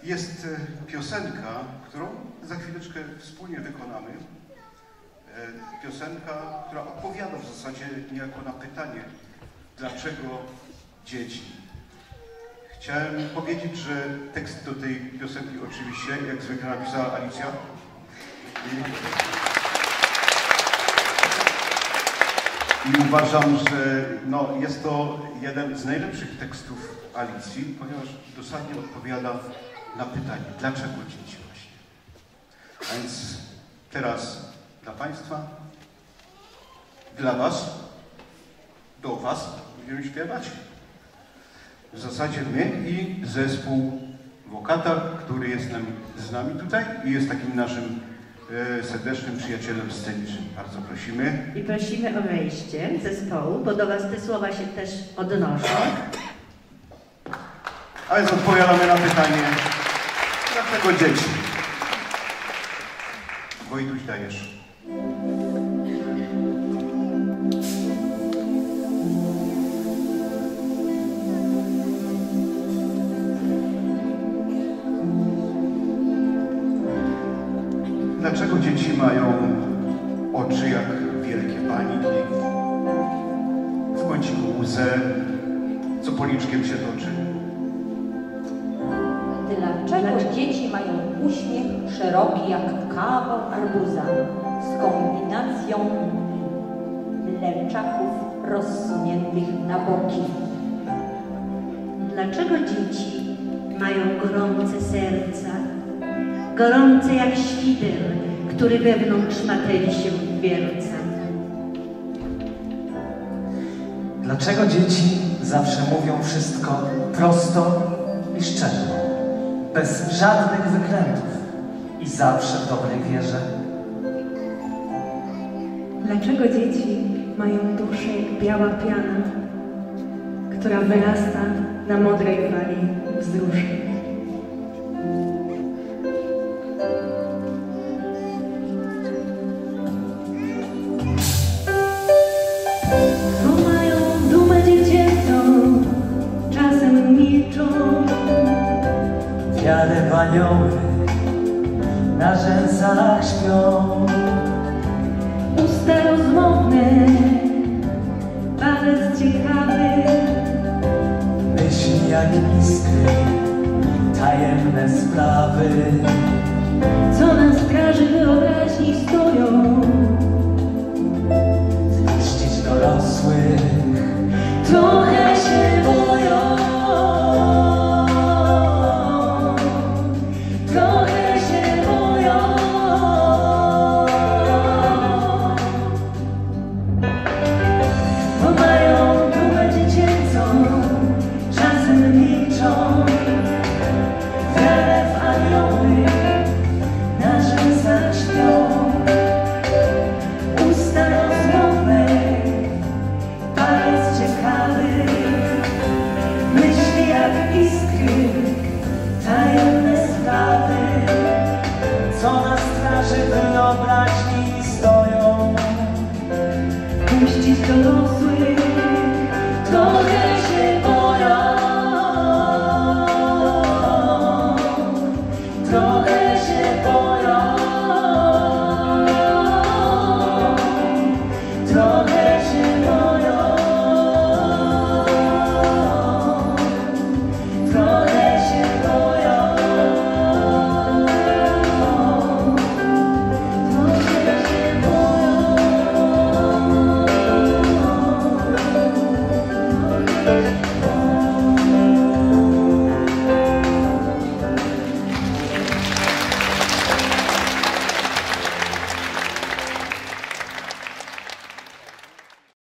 Jest piosenka, którą za chwileczkę wspólnie wykonamy. Piosenka, która odpowiada w zasadzie niejako na pytanie, dlaczego dzieci? Chciałem powiedzieć, że tekst do tej piosenki oczywiście, jak zwykle napisała Alicja. I uważam, że jest to jeden z najlepszych tekstów Alicji, ponieważ dosadnie odpowiada na pytanie, dlaczego dzieci właśnie. A więc teraz dla Państwa, dla Was, do Was będziemy śpiewać. W zasadzie my i zespół Wokata, który jest z nami tutaj i jest takim naszym serdecznym przyjacielem scenicznym. Bardzo prosimy. I prosimy o wejście zespołu, bo do Was te słowa się też odnoszą. A więc odpowiadamy na pytanie, dlaczego dzieci? Wojtuś, dajesz. Dlaczego dzieci mają oczy jak wielkie paniki, w kąciku łzę, co policzkiem się toczy? Dlaczego dzieci mają uśmiech szeroki jak kawał arbuza z kombinacją lewczaków rozsuniętych na boki? Dlaczego dzieci mają gorące serca, gorące jak świder, który wewnątrz materii się wierca? Dlaczego dzieci zawsze mówią wszystko prosto i szczerze, bez żadnych wykrętów i zawsze w dobrej wierze? Dlaczego dzieci mają duszę jak biała piana, która wyrasta na modrej fali wzruszeń? Białe anioły na rzęsach śpią. Usta rozmowne, bardzo ciekawe, Myśli jak iskry, tajemne sprawy, co na straży wyobraźni stoją.